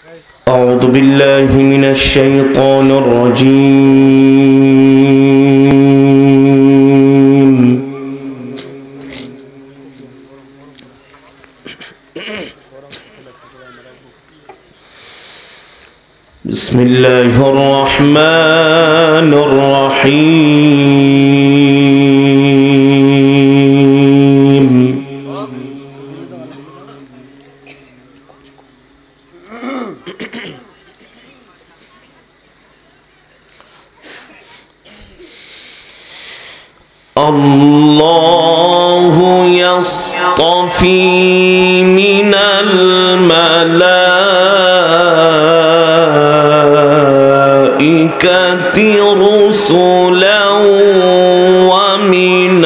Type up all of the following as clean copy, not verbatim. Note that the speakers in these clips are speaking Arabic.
أعوذ بالله من الشيطان الرجيم. بسم الله الرحمن الرحيم. الله يصطفي من الملائكة رسلا ومن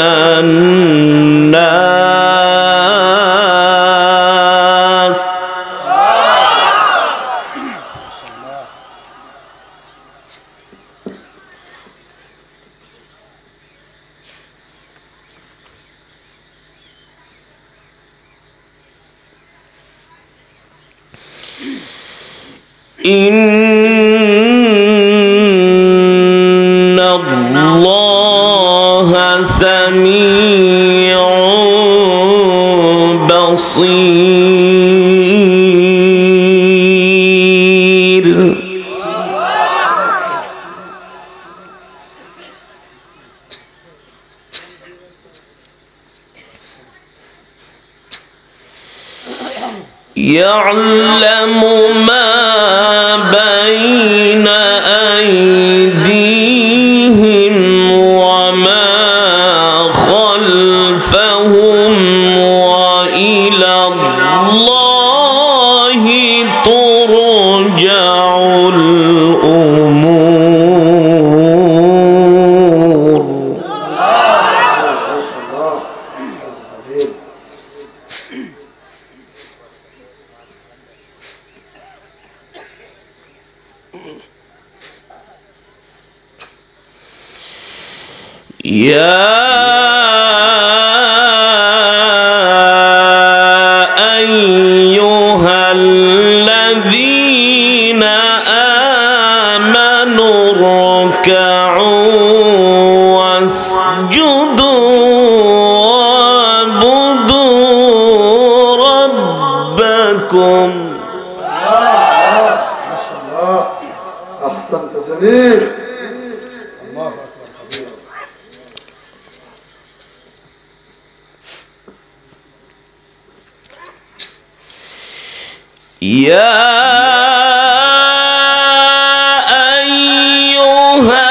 الناس. إن الله سميع بصير. يعلم ما بين أيديهم وما خلفهم وإلى الله ترجع الأمور. يا أيها الذين آمنوا اركعوا واسجدوا واعبدوا ربكم. ما شاء الله، أحسنت جميل. الله أكبر كبير. يا أيها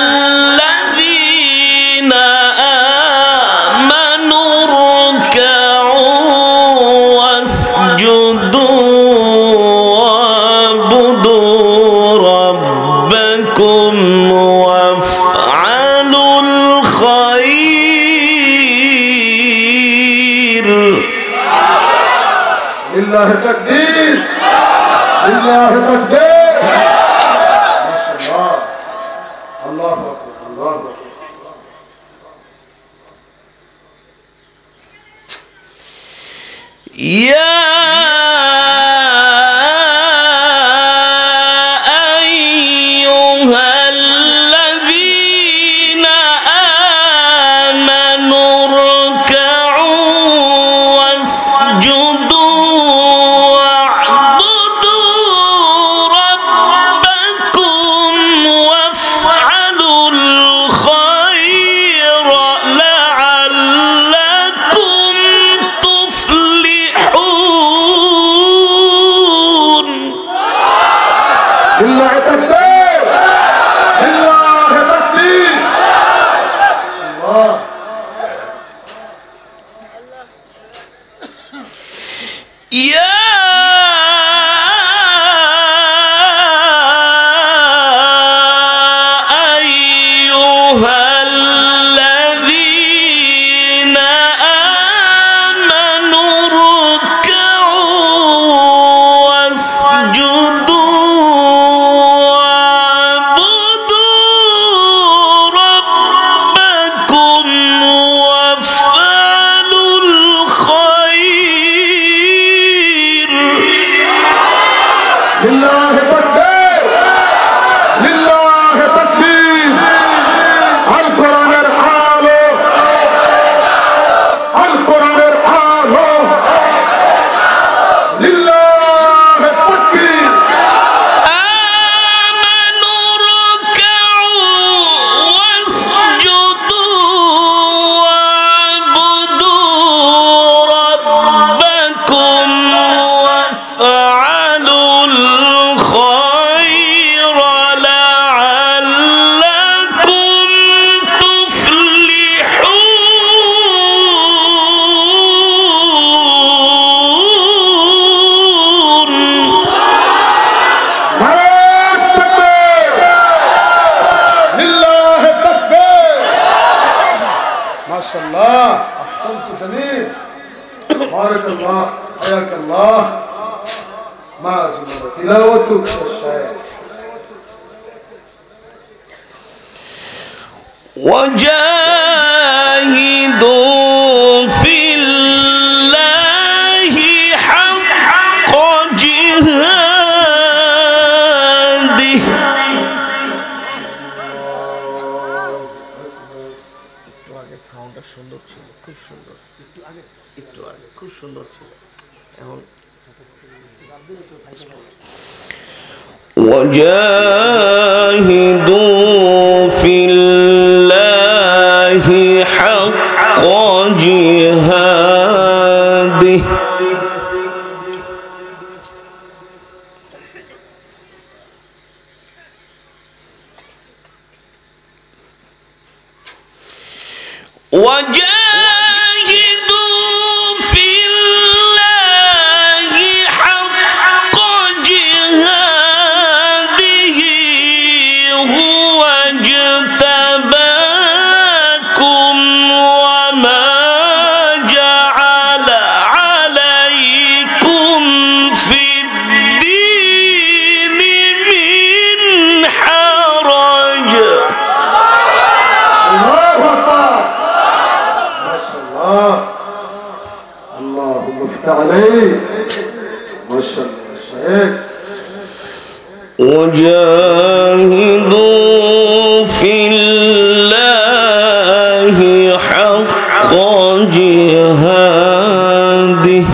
الذين آمنوا اركعوا واسجدوا واعبدوا ربكم وافعلوا الخير. لله تكبير، لله تكبير. ما شاء الله، الله أكبر، الله أكبر. يا أيها الذين آمنوا اركعوا واسجدوا واعبدوا ربكم وافعلوا الخير لعلكم تفلحون. لله تكبير، لله تكبير. الله. يا أيها الذين آمنوا اركعوا واسجدوا واعبدوا ربكم وافعلوا الخير لله تكبير لله تكبير القرآن ارحاله القرآن ارحاله لله التكبير آمنوا اركعوا واسجدوا واعبدوا ربكم وافعلوا الخير لعلكم تفلحون. نعرة التكبير لله التكبير. ما شاء الله احسنت جميل بارك الله حياك الله. ما اجمل تلاوتك يا شيخ. وجاهدوا في الله حق جهاده. একটু আগে সাউন্ডটা সুন্দর ছিল, খুব সুন্দর, একটু আগে খুব সুন্দর ছিল, এখন وجاهدوا في الله حق جهاده وجاهدوا في الله حق جهاده هو اجتباكم وما جعل عليكم في الدين من حرج. الله اكبر ما شاء الله. اللهم افتح عليك ما شاء الله يا شيخ. وجاهدوا في الله حق جهاده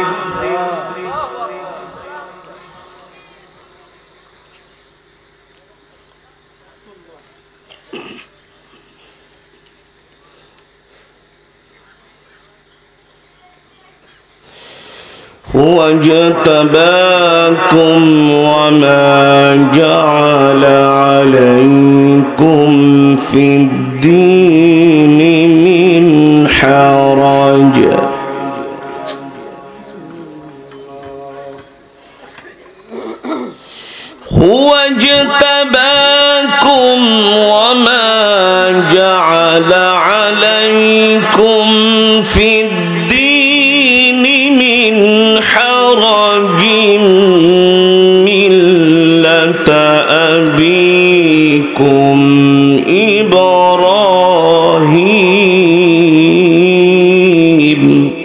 هو اجتباكم وما جعل عليكم في الدين من حرج. هو اجتباكم وما جعل عليكم في الدين من حرج ملة أبيكم إبراهيم.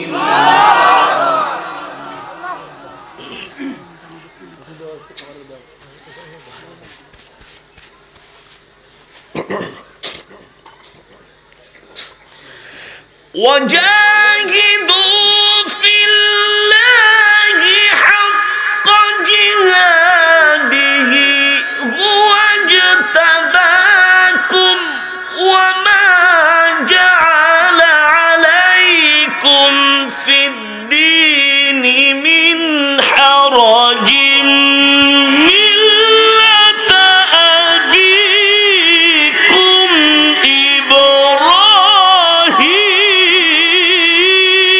وجاهدوا في الله حق جهاده هو اجتباكم وما جعل عليكم في الدين من حرج ملة أبيكم إبراهيم.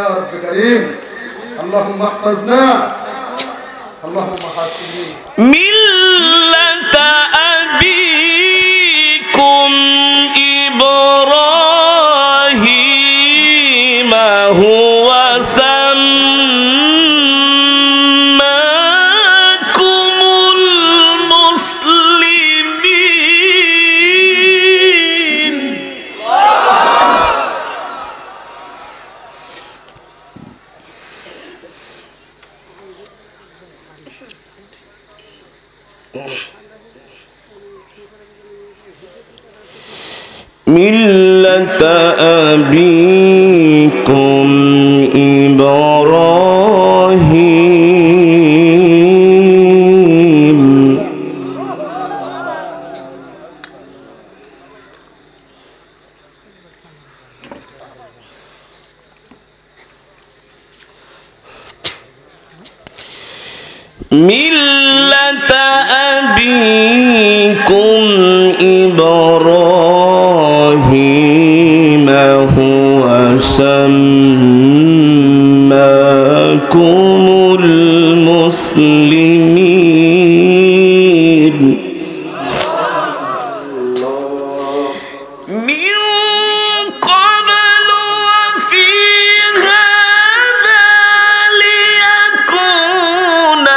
يا رب كريم. اللهم احفظنا، اللهم حاسبني. ملة أبيكم إبراهيم هو سماكم المسلمين. ملة أبيكم إبراهيم ملة أبيكم إبراهيم هو سماكم المسلمين. من قبل وفي هذا ليكون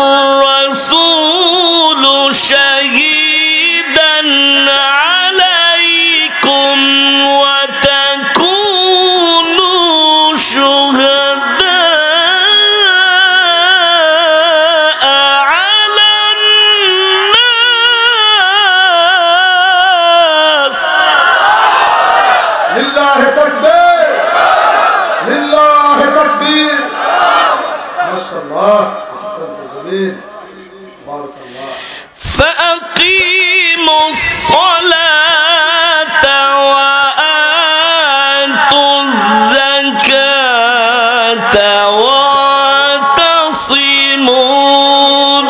الرسول شهيدا عليكم وتكونوا شهداء على الناس. لله تكبير، لله تكبير. ما شاء الله، احسنت جميل، بارك الله. فأقيموا الصلاة وآتوا الزكاة واعتصموا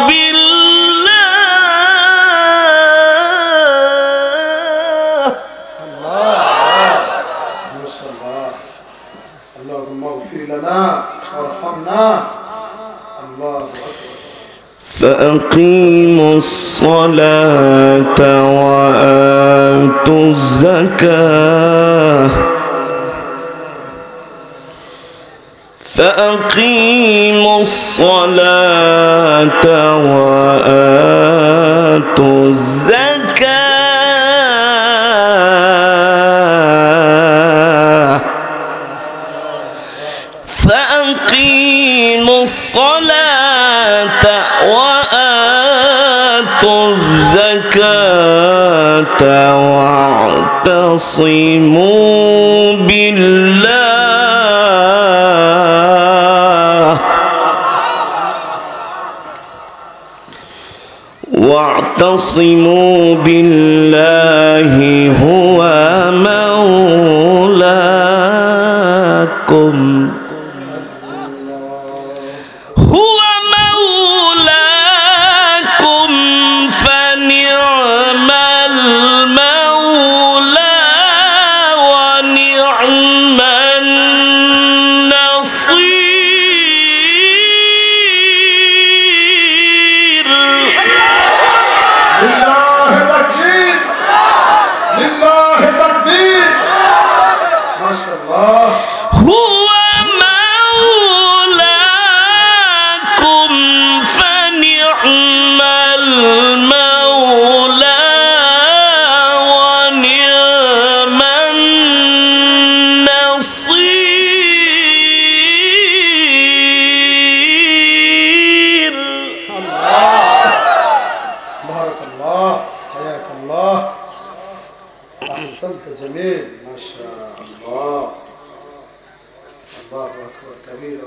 بالله. ما شاء الله. اللهم اغفر لنا وارحمنا. الله اكبر. فأقيموا الصلاة وآتوا الزكاة فأقيموا الصلاة وآتوا الزكاة فأقيموا الصلاة وآتوا الزكاة واعتصموا بالله هو مولاكم فنعم المولى ونعم النصير. لله تكبير، لله تكبير. ما شاء الله. هو مولاكم فنعم المولى ونعم النصير. بارك الله، حياك الله، أحسنت جميل. ما شاء الله. الله أكبر كبيرا.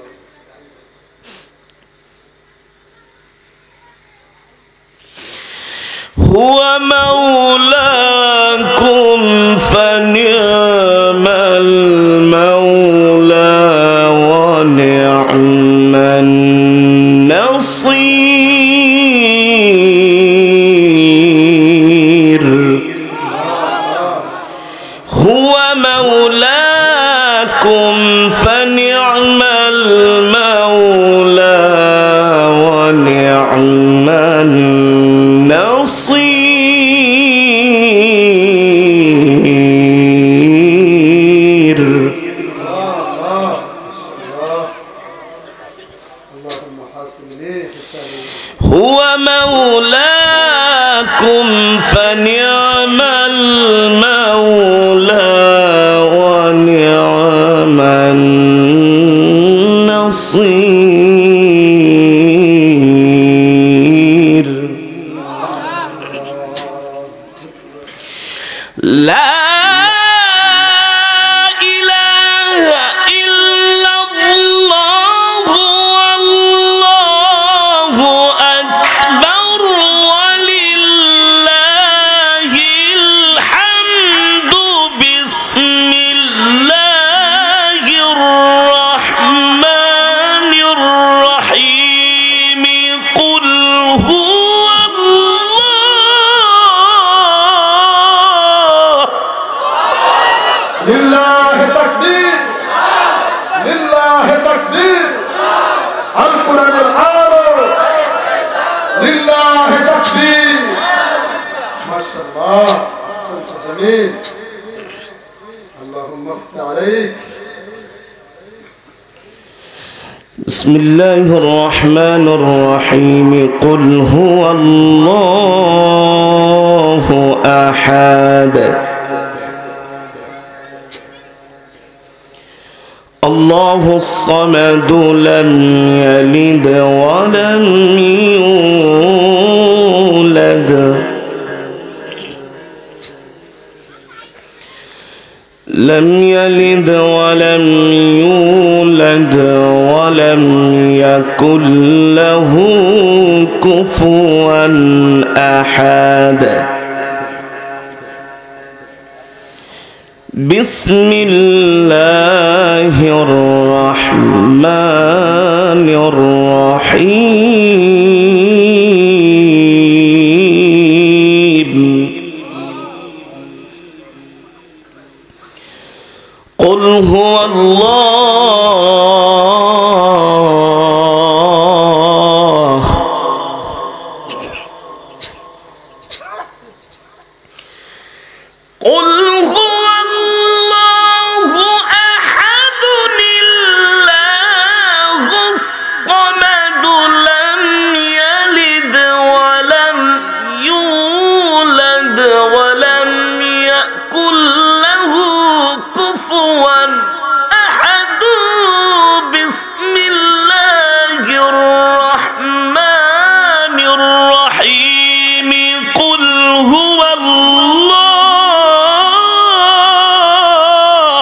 هو مولاكم فنعم المولى ونعم النصير. هو مولاكم فنعم هو مولاكم فنعم المولى ونعم النصير لا لله تكبير لله تكبير القرآن العظيم لله تكبير ما شاء الله أحسنت جميل اللهم افتح عليك بسم الله الرحمن الرحيم قل هو الله أحد الله الصمد لم يلد ولم يولد لم يلد ولم يولد ولم يكن له كفوا أحد بسم الله الرحمن الرحيم قل هو الله قل هو الله أحد الله الصمد لم يلد ولم يولد ولم يكن له كفوا أحد بسم الله الرحمن الرحيم قل هو الله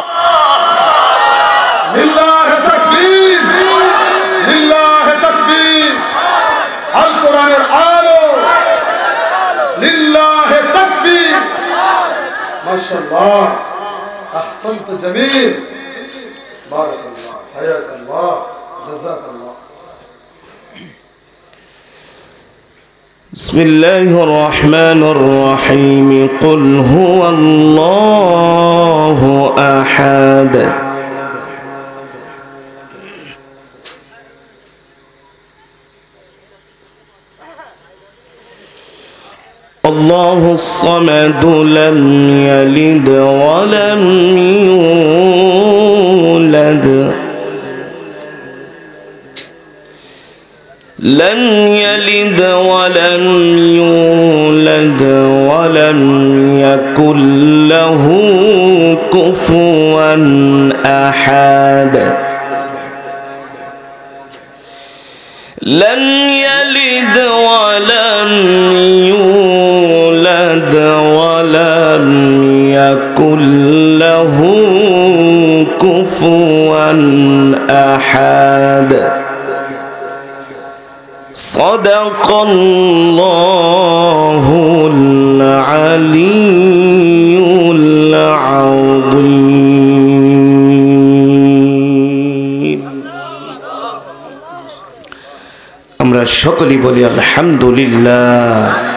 لله تكبير لله تكبير القرآن العظيم لله تكبير ما شاء الله أحسنت جميل بارك الله حياك الله جزاك الله بسم الله الرحمن الرحيم قل هو الله أحد الله الصمد لم يلد ولم يولد لم يلد ولم يولد ولم يكن له كفوا أحد لم يلد ولم يولد ولم يكن له كفوا أحد صدق الله العلي العظيم আমরা সকলেই বলি আলহামদুলিল্লাহ।